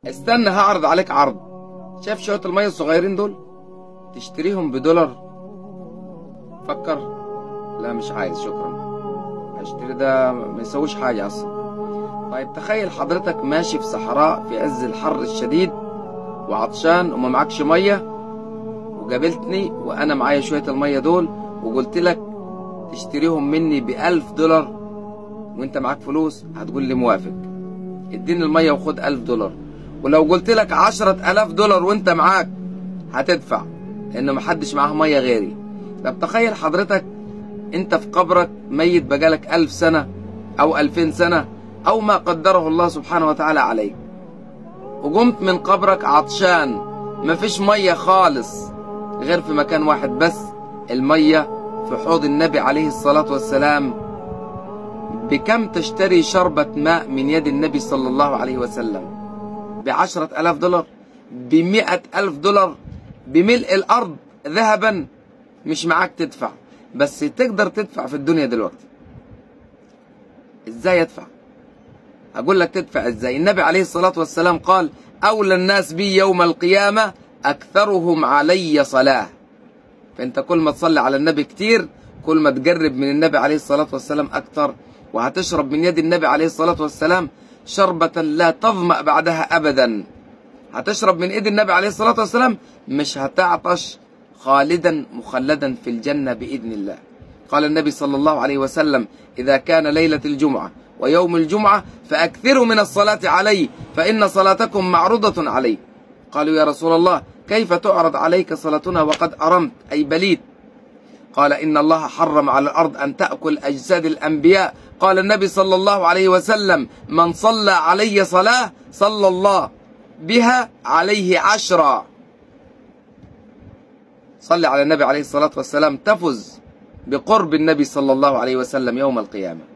استنى، هعرض عليك عرض. شايف شوية المية الصغيرين دول؟ تشتريهم بدولار؟ فكر. لا مش عايز، شكرا. هشتري ده ما يسويش حاجة اصلا. طيب تخيل حضرتك ماشي في صحراء في عز الحر الشديد وعطشان وما معكش مية، وقابلتني وانا معايا شوية المية دول وقلت لك تشتريهم مني ب$1000 وانت معاك فلوس، هتقول لي موافق. اديني المية وخد $1000. ولو قلت لك $10,000 وانت معاك، هتدفع، لان محدش معاه مية غيري. طب تخيل حضرتك انت في قبرك ميت بقالك 1000 سنة او 2000 سنة او ما قدره الله سبحانه وتعالى عليك، وقمت من قبرك عطشان، مفيش مية خالص غير في مكان واحد بس، المية في حوض النبي عليه الصلاة والسلام. بكم تشتري شربة ماء من يد النبي صلى الله عليه وسلم؟ ب$10,000؟ ب$100,000؟ بملء الأرض ذهبا؟ مش معاك تدفع، بس تقدر تدفع في الدنيا دلوقتي. ازاي ادفع؟ اقول لك تدفع ازاي. النبي عليه الصلاة والسلام قال: اولى الناس بي يوم القيامة اكثرهم علي صلاة. فانت كل ما تصلي على النبي كتير، كل ما تقرب من النبي عليه الصلاة والسلام اكتر، وهتشرب من يد النبي عليه الصلاة والسلام شربة لا تظمأ بعدها ابدا. هتشرب من ايد النبي عليه الصلاة والسلام مش هتعطش، خالدا مخلدا في الجنة بإذن الله. قال النبي صلى الله عليه وسلم: إذا كان ليلة الجمعة ويوم الجمعة فأكثروا من الصلاة علي فإن صلاتكم معروضة علي. قالوا: يا رسول الله، كيف تعرض عليك صلاتنا وقد أرمت أي بليت؟ قال: إن الله حرم على الأرض أن تأكل أجساد الأنبياء. قال النبي صلى الله عليه وسلم: من صلى علي صلاة صلى الله بها عليه 10. صلي على النبي عليه الصلاة والسلام تفز بقرب النبي صلى الله عليه وسلم يوم القيامة.